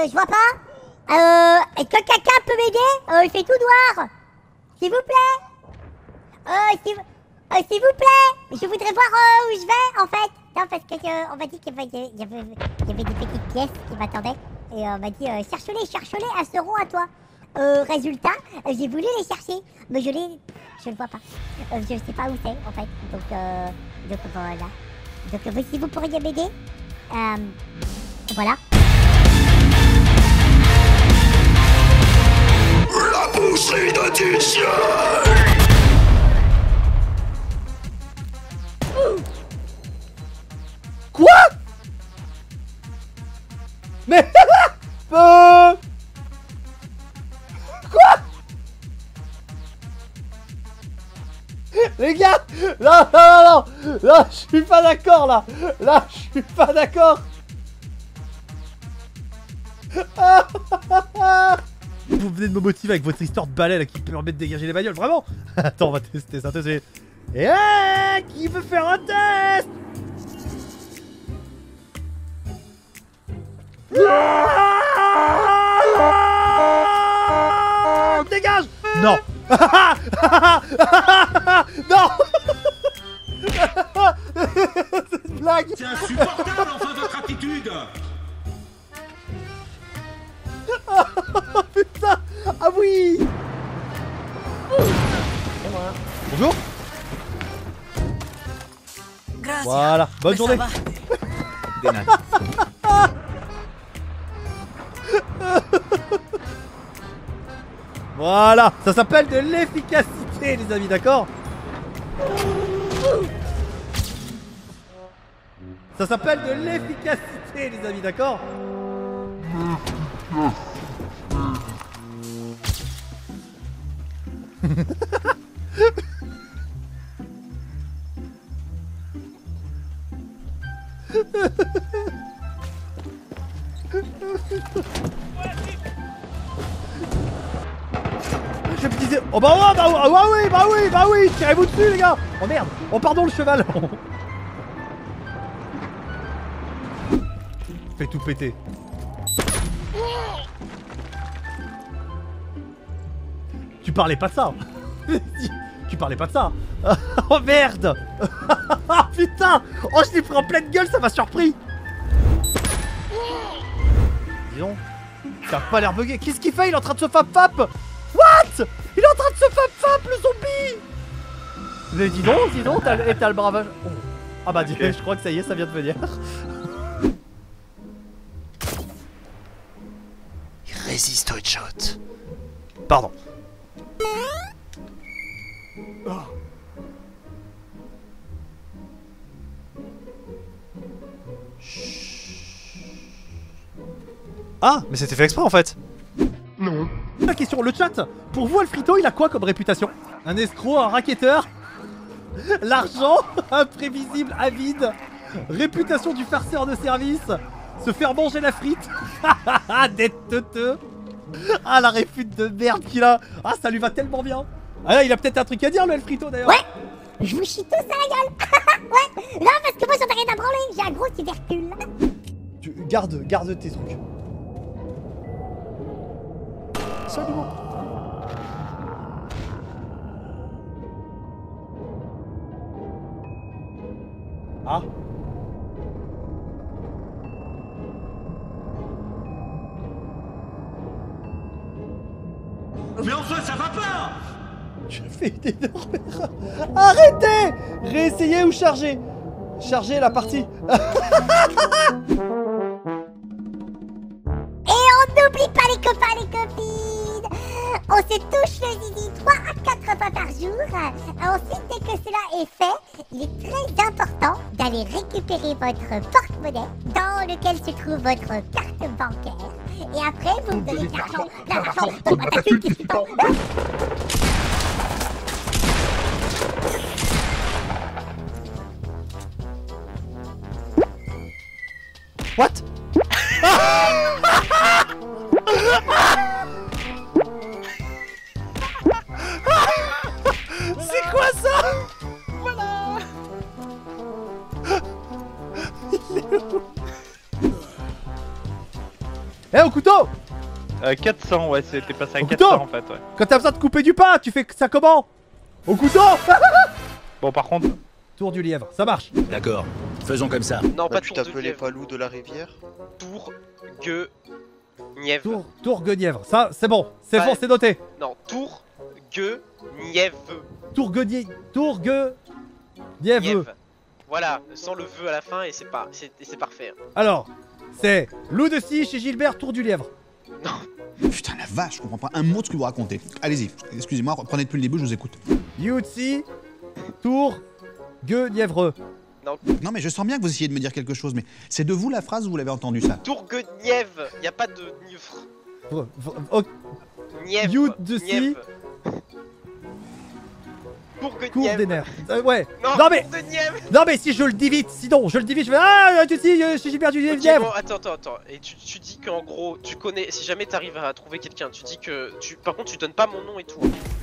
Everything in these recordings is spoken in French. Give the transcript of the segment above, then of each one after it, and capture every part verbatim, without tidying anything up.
je vois pas. Euh, est-ce que quelqu'un peut m'aider? Euh, il fait tout noir. S'il vous plaît. Euh, s'il euh, s'il vous plaît. Je voudrais voir euh, où je vais, en fait. Non, parce que euh, on m'a dit qu'il y avait, il y avait, il y avait des petites pièces qui m'attendaient. Et on m'a dit, euh, cherche-les, cherche-les, elles seront à toi. Euh, résultat, euh, j'ai voulu les chercher, mais je les... Je ne vois pas. Euh, je sais pas où c'est, en fait. Donc, euh... Donc, voilà. Donc, euh, si vous pourriez m'aider. Euh... Voilà. La boucherie de D J. Quoi? Mais... euh... Quoi? Les gars, non, non, non, non, non, je suis pas d'accord là. Là, je suis pas d'accord. Vous venez de me motiver avec votre histoire de balai là qui permet de dégager les bagnoles, vraiment. Attends, on va tester ça, tester. Et hey, qui veut faire un test? Dégage! Non! Non! C'est une blague! C'est insupportable enfin votre attitude. Oh putain! Ah oui! Bonjour! Voilà, bonne journée! Voilà, ça s'appelle de l'efficacité les amis, d'accord? Ça s'appelle de l'efficacité les amis, d'accord? Je me disais... Oh bah ouais, bah, ouais, bah oui, bah oui, bah oui, tirez-vous dessus les gars. Oh merde. Oh pardon le cheval. Fais tout péter. Tu parlais pas de ça. Tu parlais pas de ça. Oh merde. Oh putain. Oh je l'ai pris en pleine gueule, ça m'a surpris. Dis donc. T'as pas l'air bugué. Qu'est-ce qu'il fait? Il est en train de se fap-fap. What? Il est en train de se fap-fap le zombie. Mais dis donc, dis donc, t'as le bravage. Oh. Ah bah dis, okay. Je crois que ça y est, ça vient de venir. Il résiste au headshot. Pardon. Oh. Ah, mais c'était fait exprès en fait. Non. La question, le chat, pour vous Alfrito, il a quoi comme réputation? Un escroc, un racketteur? L'argent, imprévisible, avide? Réputation du farceur de service? Se faire manger la frite? D'être teuteux? Ah la répute de merde qu'il a. Ah ça lui va tellement bien. Ah là il a peut-être un truc à dire le Alfrito d'ailleurs. Ouais. Je vous chie tous à la gueule. Ouais. Non parce que moi j'en ai rien à branler. J'ai un gros tubercule. Tu garde, garde tes trucs. Absolument. Ah. Mais enfin ça va pas. Je fais une énorme erreur. Arrêtez. Réessayez ou chargez. Chargez la partie. N'oublie pas les copains, les copines. On se touche le zizi trois à quatre fois par jour. Ensuite, dès que cela est fait, il est très important d'aller récupérer votre porte-monnaie dans lequel se trouve votre carte bancaire. Et après, vous me donnez de l'argent. De l'argent. Donne-moi ta thune, qu'est-ce que tu t'en... What? C'est quoi ça? Voilà. Il est où? Eh, au couteau! Euh, quatre cents, ouais, c'était passé à Au quatre couteau cents en fait, ouais. Quand t'as besoin de couper du pain, tu fais ça comment? Au couteau! Bon, par contre... Tour du lièvre, ça marche. D'accord, faisons comme ça. Non, Bah, pas tu tour de t'appelais lièvre. pas loup de la rivière? Tour, gueux, nièvre. Tour, tour, guenièvre. Ça, c'est bon. C'est Ouais. bon, c'est noté. Non, tour, gueux, nièvre. Tour, guenièvre. Tour, gueux. Nièvre. Nièvre. Voilà, sans le vœu à la fin et c'est pas, c'est c'est parfait. Alors, c'est loup de scie chez Gilbert, tour du lièvre. Putain la vache, je comprends pas un mot de ce que vous racontez. Allez-y, excusez-moi, reprenez depuis le début, je vous écoute. Yutsi, tour, gueux, nièvre. Non mais je sens bien que vous essayez de me dire quelque chose, mais c'est de vous la phrase ou vous l'avez entendu ça? Tour, gueux, nièvre. Y a pas de nièvre. V- v- oh, Nièvre. You de scie. nièvre. Tour, gueux, cours nièvre. des nerfs. Euh, ouais. Non, Non, mais, tour de nièvre. non mais si je le dis vite, sinon je le dis vite, je fais ah Yutsi euh, chez Gilbert du Ok, nièvre. bon, attends, attends, attends. Et tu, tu dis qu'en gros, tu connais. Si jamais t'arrives à trouver quelqu'un, tu dis que. Tu, par contre, tu donnes pas mon nom et tout.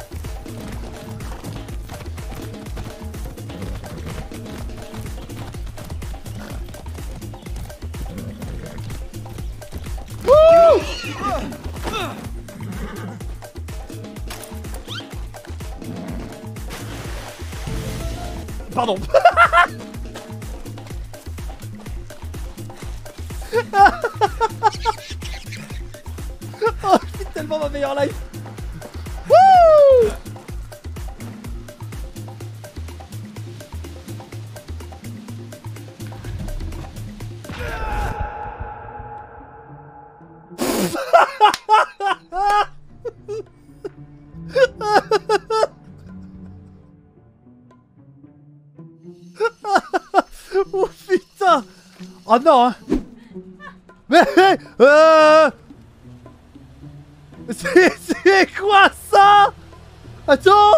Pardon. Oh, c'est tellement ma meilleure life. Wouh! Oh putain! Oh non hein! Mais euh... C'est c'est quoi ça? Attends!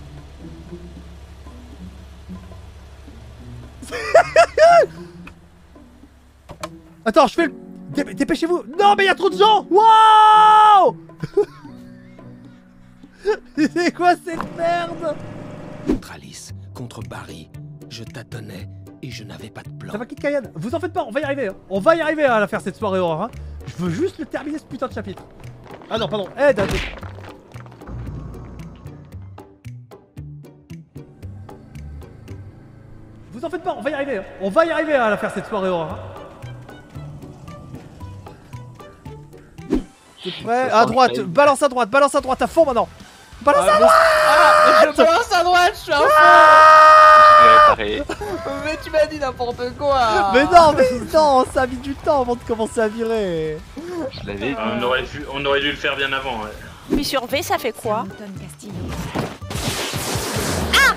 Attends, je fais le... Dé- Dépêchez-vous! Non mais il y a trop de gens! Waouh! C'est quoi cette merde? Contre Alice, contre Barry, je tâtonnais et je n'avais pas de plan. Ça va Kid Kayan, vous en faites pas, on va y arriver, hein. On va y arriver à la faire cette soirée horreur, hein. Je veux juste le terminer ce putain de chapitre. Ah non, pardon, aide, aide. Vous en faites pas, on va y arriver, hein. On va y arriver à la faire cette soirée horreur, hein. T'es prêt? À droite, balance à droite, balance à droite, à fond maintenant. Balance à droite. Ah, je balance à droite, je suis un Ah fou. Mais tu m'as dit n'importe quoi. Mais non, mais non, ça a mis du temps avant de commencer à virer. Je l'avais dit. On aurait, pu, on aurait dû le faire bien avant. Ouais. Puis sur V, ça fait quoi? Ah!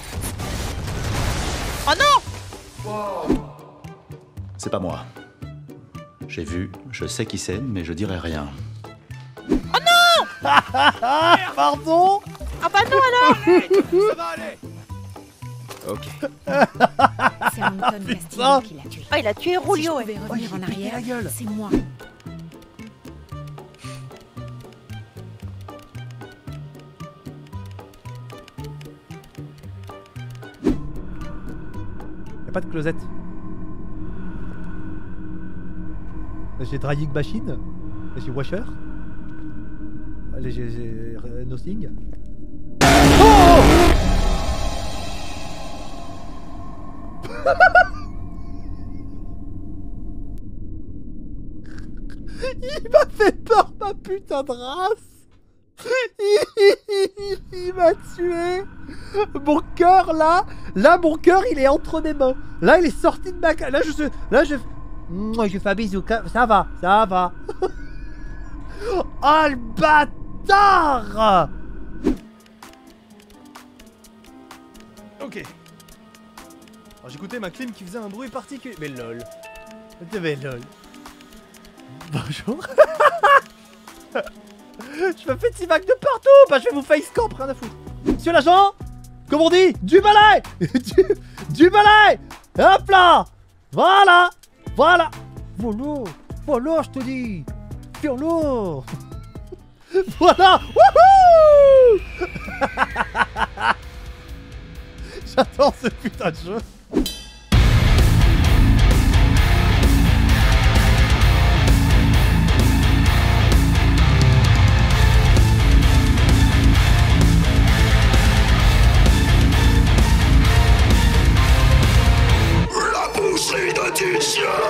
Oh non! C'est pas moi. J'ai vu, je sais qui c'est, mais je dirai rien. Oh non! Pardon? Ah bah non alors! Ça va aller. Ok. C'est Anton Castillo qui l'a tué. Ah, il a tué Si je Rulio. pouvais revenir Oh, il en fait péter arrière, la gueule. c'est moi. Y'a pas de closette. J'ai Drying Machine. J'ai Washer. Allez, j'ai j'ai, euh, Nothing. Oh! Il m'a fait peur, ma putain de race. Il m'a tué. Mon cœur là, là mon cœur il est entre mes mains. Là il est sorti de ma cage. Là je suis, là je, moi je fais un bisou. Ça va, ça va. Oh le bâtard. Ok. J'écoutais ma clim qui faisait un bruit particulier. Mais lol. Mais lol. Bonjour. Je me fais petit vague de partout. Bah je vais vous face camp, rien à foutre. Monsieur l'agent, comme on dit, du balai. du, du balai. Hop là. Voilà. Voilà. Voilà. Voilà, je te dis. Viens-le. Voilà. Wouhou. J'adore ce putain de jeu. Tu chiant.